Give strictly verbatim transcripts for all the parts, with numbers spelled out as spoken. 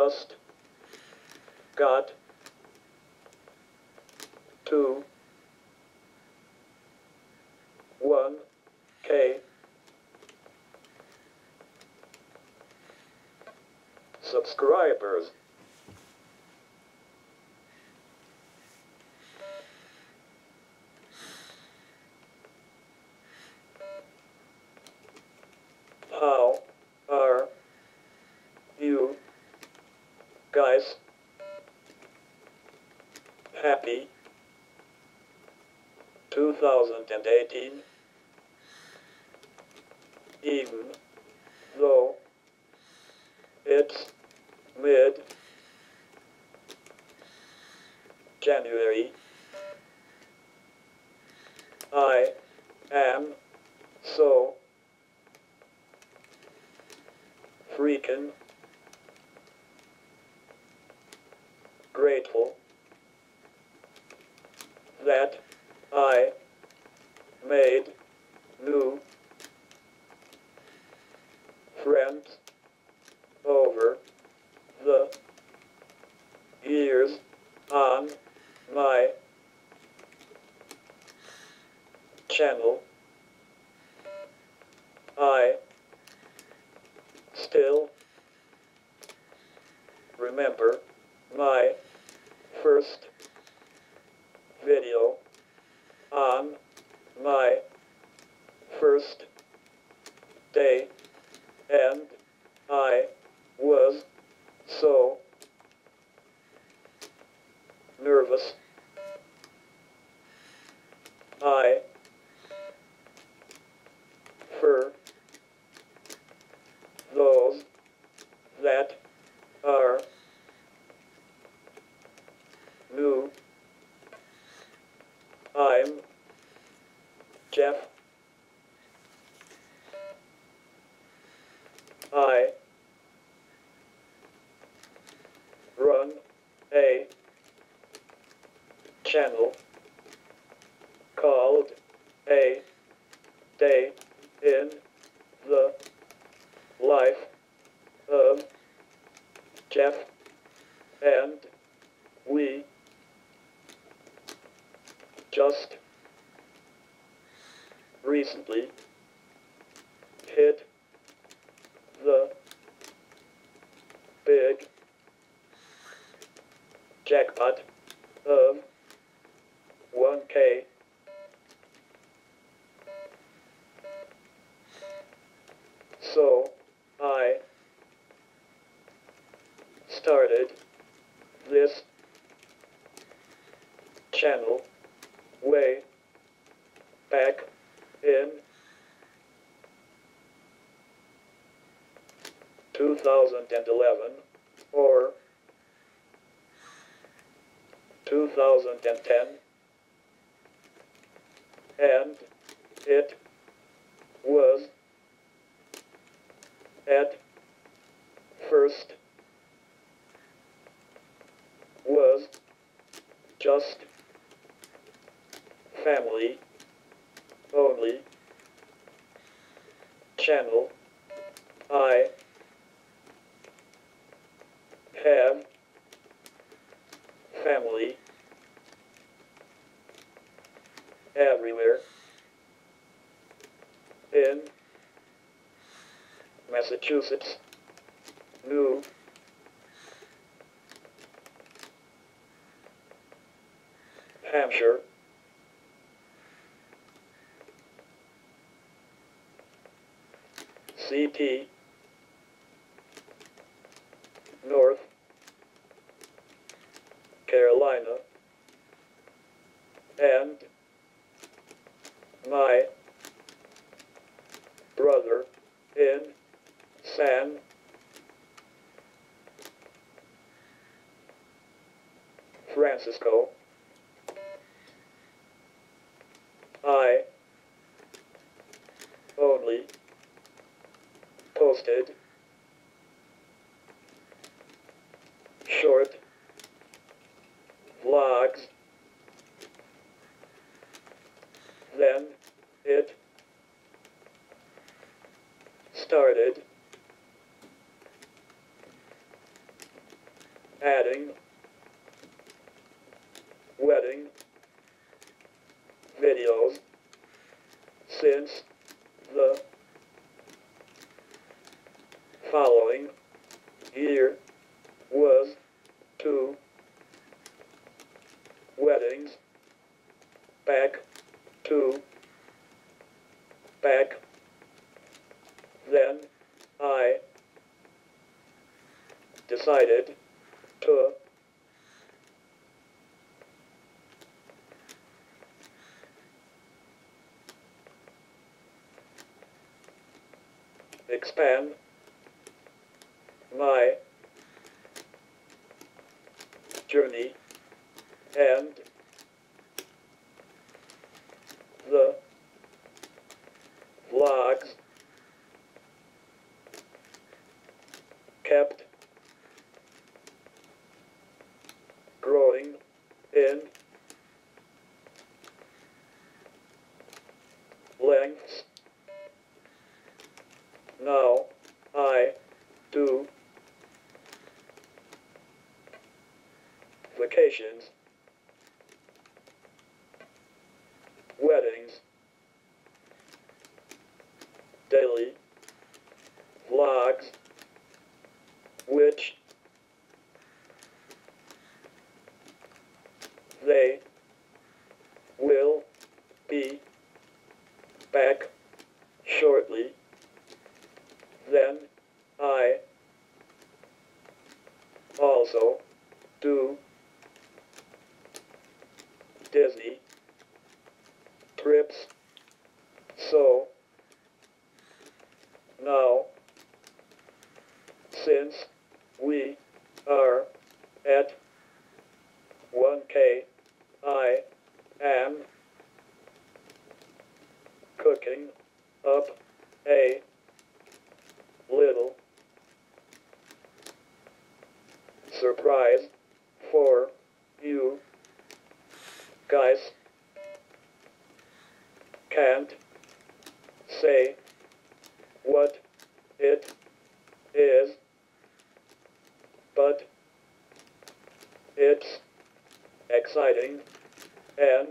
just got to one K subscribers. How are you guys? Happy two thousand eighteen, even though it's mid-January. I am so freaking grateful that I made new friends over the years on my channel. I still remember my first video on my first day, and I was so nervous. I, for those that are new, I'm Jeff. I run a channel called A Day in the Life of Jeff, and we just recently hit the big jackpot of one K. So I started this channel way back in two thousand eleven or two thousand ten, and it was at first was just family only channel. I have family everywhere in Massachusetts, New Hampshire, C T, North Carolina, and my brother in San Francisco. I only posted short vlogs. Then it started adding, wedding, videos, since the following year was two weddings, back to back, then I decided to expand my journey and the vlogs kept growing in lengths. Now I do vacations, weddings, daily vlogs, which they will be back shortly. Then I also do Disney trips. So now, since we are at one K, I am cooking up a little surprise for you guys. Can't say what it is, but it's exciting and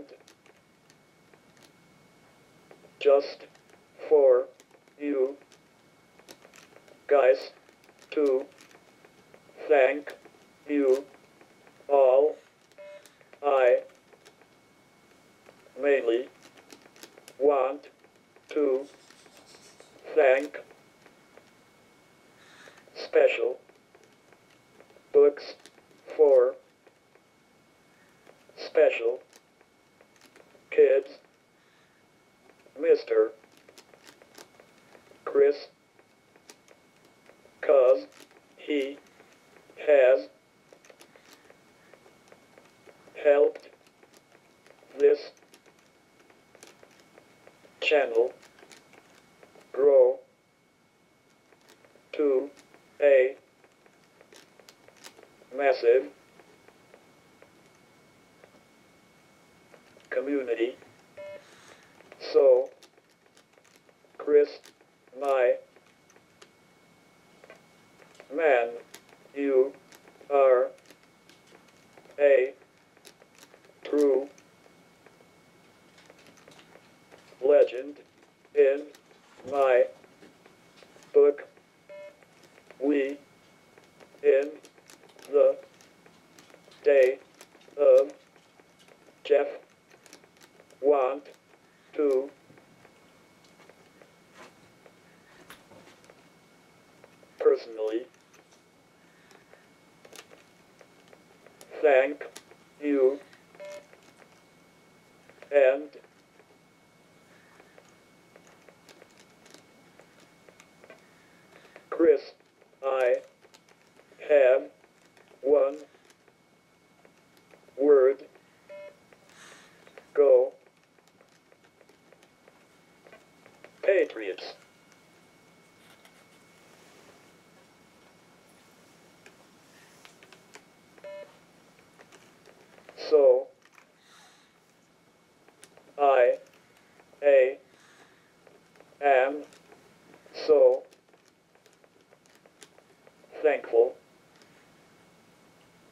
just for you guys to thank you all. I mainly want to thank Special Books for Special Kids, Mister Chris, 'cause he has helped this channel grow to a massive community. So, Chris, my man, you are a true legend in my book. We, in the day of Jeff, want to personally thank you and Chris, I have one word. Go Patriots. So, I, a, am so thankful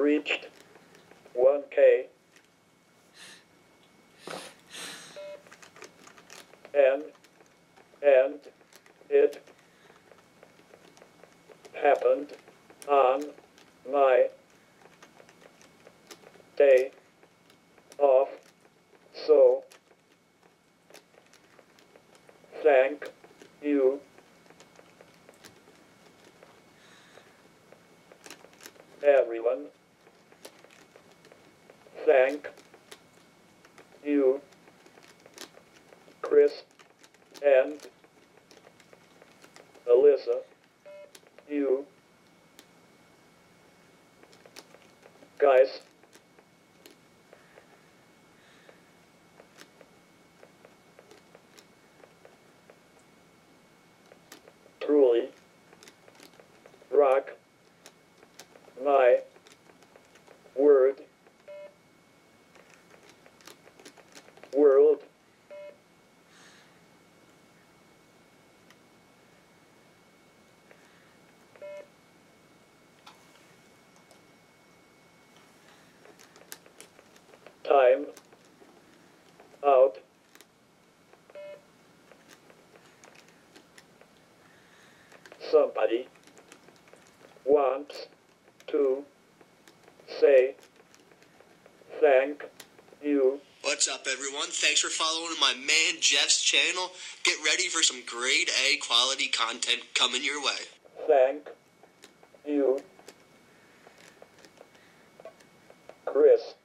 reached one K. And, and it happened on my day off, so thank you. Everyone, thank you, Chris and Alyssa, you guys truly rock my word world. Time out. Somebody wants to say thank you. What's up, everyone? Thanks for following my man Jeff's channel. Get ready for some grade A quality content coming your way. Thank you, Chris.